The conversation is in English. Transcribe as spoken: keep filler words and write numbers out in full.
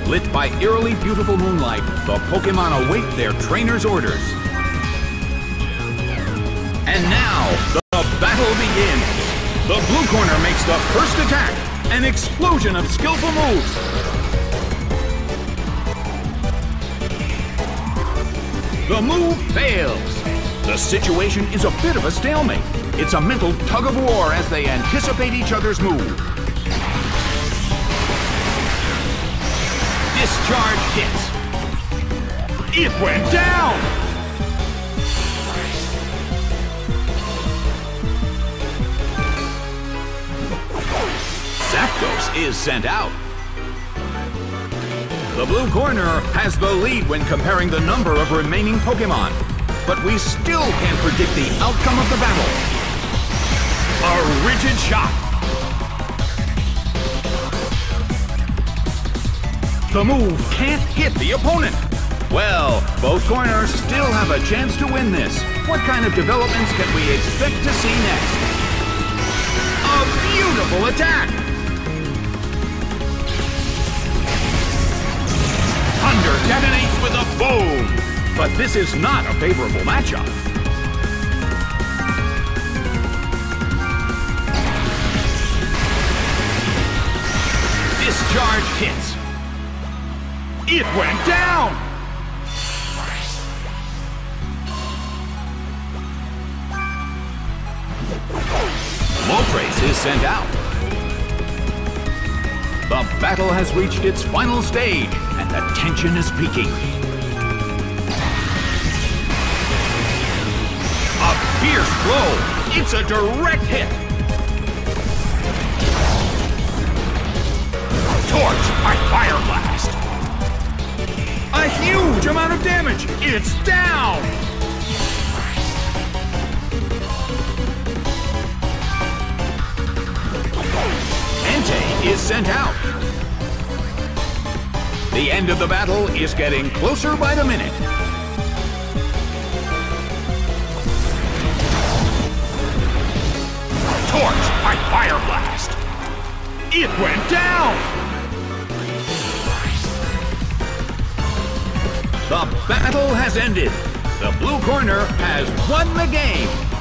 Lit by eerily beautiful moonlight, the Pokémon await their trainer's orders. And now, the battle begins. The blue corner makes the first attack. An explosion of skillful moves. The move fails. The situation is a bit of a stalemate. It's a mental tug of war as they anticipate each other's move. Discharge hits. It went down! Zapdos is sent out. The blue corner has the lead when comparing the number of remaining Pokémon, but we still can't predict the outcome of the battle. A rigid shot. The move can't hit the opponent. Well, both corners still have a chance to win this. What kind of developments can we expect to see next? A beautiful attack! Thunder detonates with a boom! But this is not a favorable matchup. Discharge hits. It went down! Moltres is sent out. The battle has reached its final stage, and the tension is peaking. A fierce blow! It's a direct hit! Torch by Fire Blast! A huge amount of damage! It's down! Entei is sent out. The end of the battle is getting closer by the minute. Torch by Fire Blast! It went down! The battle has ended. The blue corner has won the game.